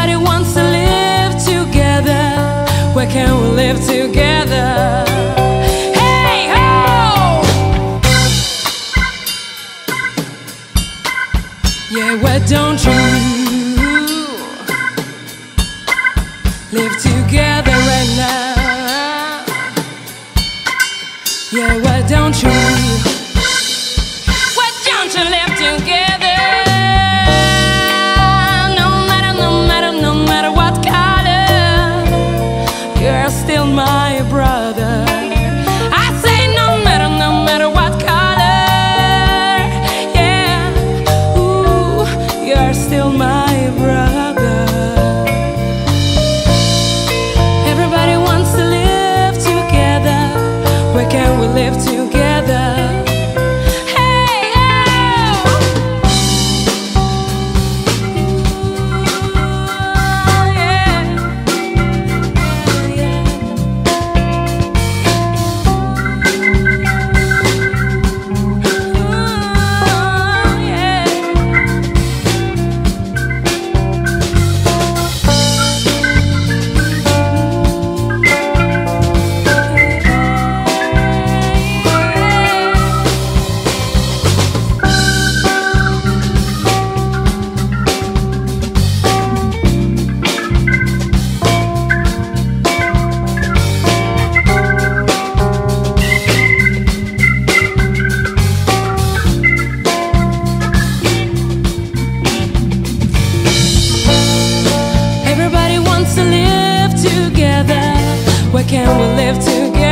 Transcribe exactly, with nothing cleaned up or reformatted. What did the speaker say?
Everybody wants to live together. Where can we live together? Hey ho! Yeah, why don't you live together right now? Yeah, why don't you? Why don't you live together? No matter, no matter, no matter what color, you're still my brother. I say no matter, no matter what color, yeah, ooh, you're still my brother. Everybody wants to live together. Where can we live together? Hey, oh! Ooh, yeah. Yeah, yeah. Ooh, yeah. Everybody wants to live together. Where can we live together?